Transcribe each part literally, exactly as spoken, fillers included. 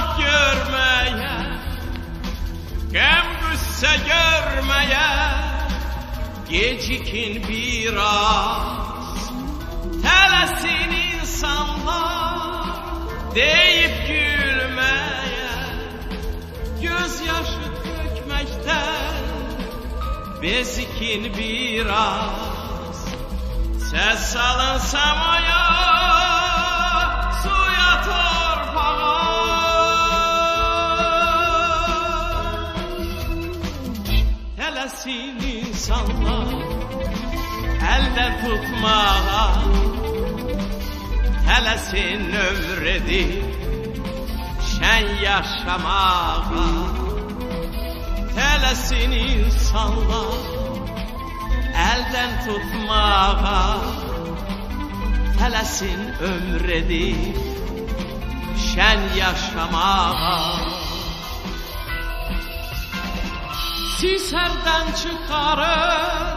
görmeye, gəm qüssə görmeye, gecikin biraz. Tələsin insanlar deyip gülmeye, gözyaşı tökməkdən bezikin biraz. Səs salın səmaya, suya, torpağa. Tələsin insanlar əldən tutmağa, tələsin ömür edib şən yaşamağa. Tələsin insanlar əldən tutmağa, tələsin ömür edib şən yaşamağa. Siz hərdən çıxarın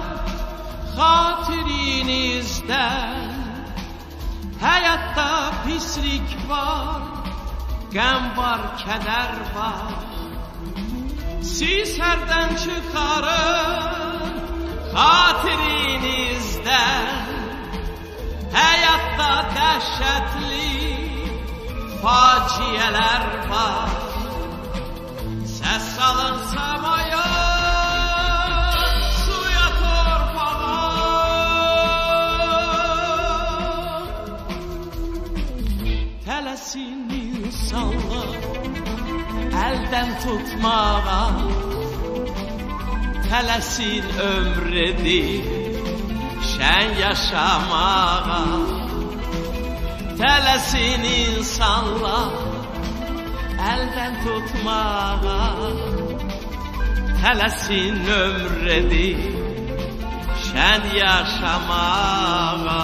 xatirinizdən, həyatda pislik var, qəm var, kədər var. Siz hərdən çıxarın xatirinizdən, həyatda dəhşətli faciələr var. Səs salın səmaya, suya, torpağa. Tələsin insanlar əldən tutmağa, tələsin ömür edib şən yaşamağa. Tələsin insanlar əldən tutmağa, tələsin ömür edib şən yaşamağa.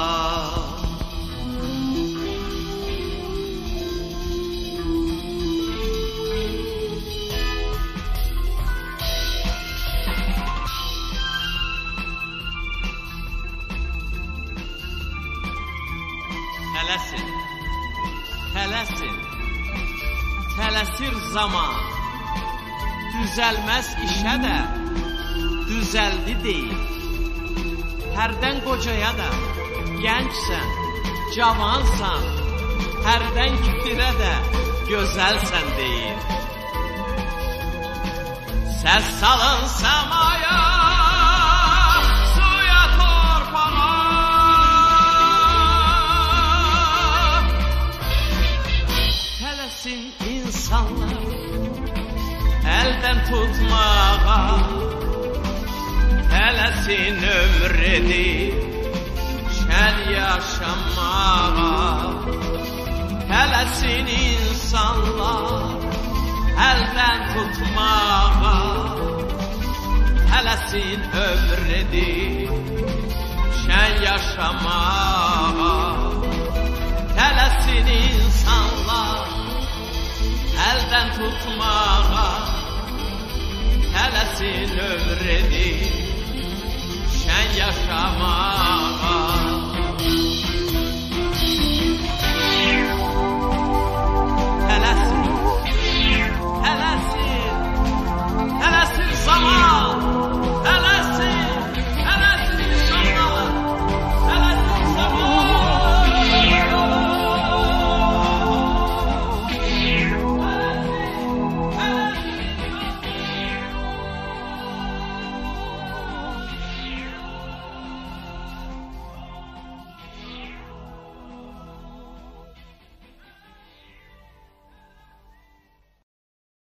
Tələsin, tələsin, tələsir zaman, düzəlməz işə də düzəldi deyil. Hərdən qocaya da gəncsən, cavansan, hərdən küfrə də gözəlsən deyil. Səs salın səmaya, suya, torpağa. Tələsin insanlar əldən tutmağa, tələsin ömür edib şən yaşamağa. Tələsin insanlar əldən tutmağa, tələsin ömür edib şən yaşamağa. Tələsin insanlar əldən tutmağa, tələsin ömür edib şən yaşamağa.